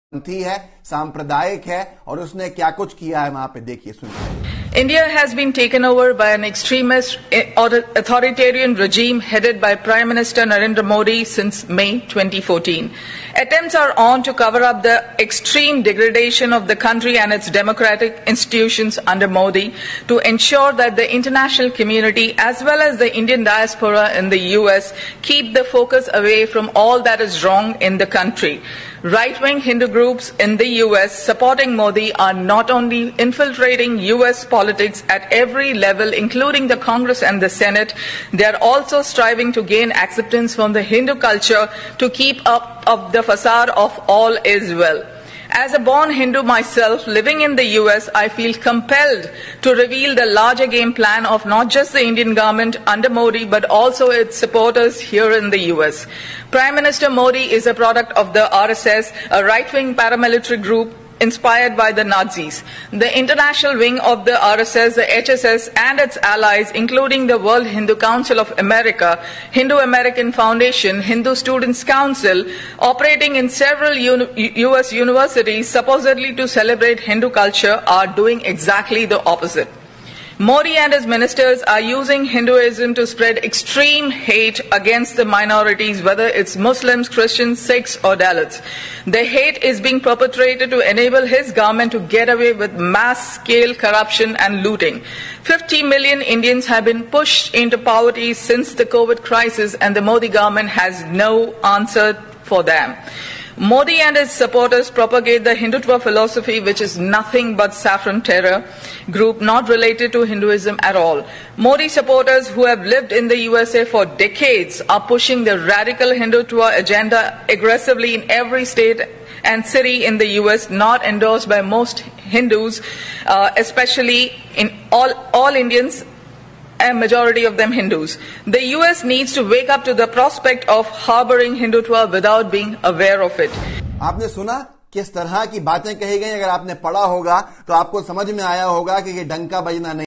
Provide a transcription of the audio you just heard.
पंथी है, सांप्रदायिक है और उसने क्या कुछ किया है वहां पे देखिए सुनिए। India has been taken over by an extremist authoritarian regime headed by Prime Minister Narendra Modi since May 2014. Attempts are on to cover up the extreme degradation of the country and its democratic institutions under Modi to ensure that the international community as well as the Indian diaspora in the US keep the focus away from all that is wrong in the country. Right-wing Hindu groups in the US supporting Modi are not only infiltrating US politics at every level, including the Congress and the Senate, they are also striving to gain acceptance from the Hindu culture to keep up of the facade of all is well. As a born Hindu myself, living in the US, I feel compelled to reveal the larger game plan of not just the Indian government under Modi, but also its supporters here in the US. Prime Minister Modi is a product of the RSS, a right-wing paramilitary group inspired by the Nazis. The international wing of the RSS, the HSS and its allies, including the World Hindu Council of America, Hindu American Foundation, Hindu Students Council, operating in several US universities supposedly to celebrate Hindu culture, are doing exactly the opposite. Modi and his ministers are using Hinduism to spread extreme hate against the minorities, whether it's Muslims, Christians, Sikhs or Dalits. The hate is being perpetrated to enable his government to get away with mass-scale corruption and looting. 50 million Indians have been pushed into poverty since the COVID crisis, and the Modi government has no answer for them. Modi and his supporters propagate the Hindutva philosophy, which is nothing but saffron terror group not related to Hinduism at all. Modi supporters who have lived in the USA for decades are pushing the radical Hindutva agenda aggressively in every state and city in the US, not endorsed by most Hindus, especially in all Indians, a majority of them Hindus. The US needs to wake up to the prospect of harboring Hindutva without being aware of it. आपने सुना किस तरह की बातें कही गई? अगर आपने पढ़ा होगा तो आपको समझ में आया होगा कि ये डंका बजना नहीं